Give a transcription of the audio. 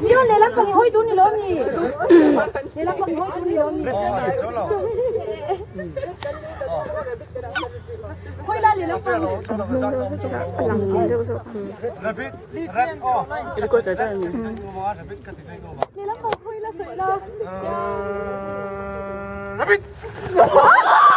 你们来了帮你会读你了你，来了帮你会读你了你。会啦，来了帮你。 이거 짜장면. 来了帮会了谁了？ Rabbit!